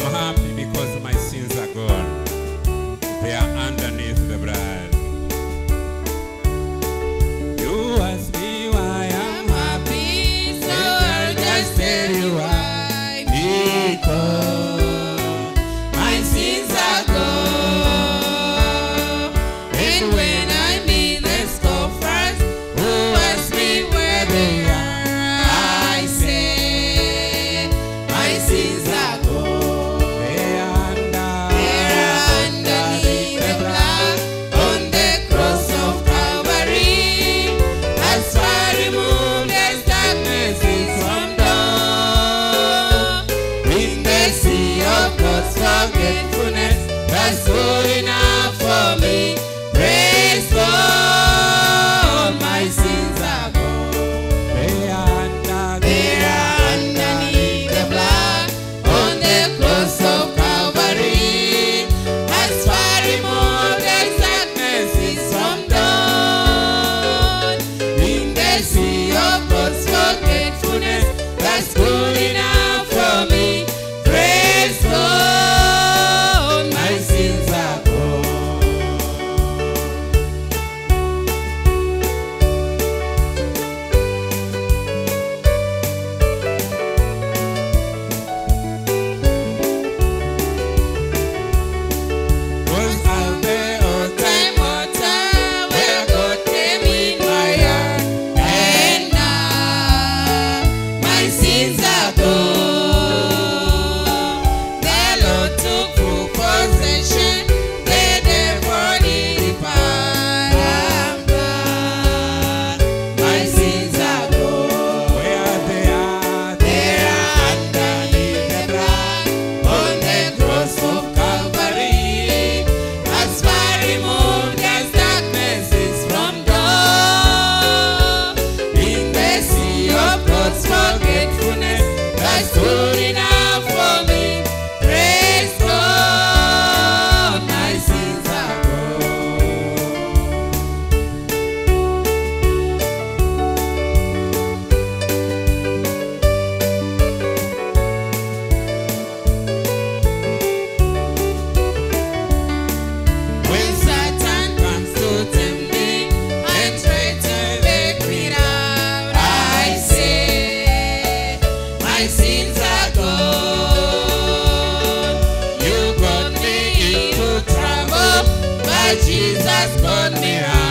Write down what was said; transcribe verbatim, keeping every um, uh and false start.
happy because my sins are gone. They are underneath the blood. You ask me why I'm happy, so I'll just tell you why. Because my sins are gone. And when I'm in the scoffers who ask me where they are, I say my sins are gone. They are under, they're underneath the blood on the cross of Calvary. As far removed as darkness is from dawn. In the sea of God's forgetfulness, that's good enough for me. Praise God, my sins are gone. They are under, they are underneath the blood on the cross of Calvary. As far removed as darkness is from dawn. In the sea of God's forgetfulness, that's good enough for me. Praise God, my sins are gone. Was out there all time water where God came in my heart, and now my sins are gone. The Lord took full possession, the devil did depart. I'm glad my sins are gone. Where they are, they are underneath the blood on the cross of Calvary. As far removed as darkness is from dawn. In the sea of God's forgetfulness, that's good enough for me. Praise God, my sins are gone. When Satan comes to tempt me and try to make me down, I say my sins are gone. You got me into trouble, but Jesus got me out.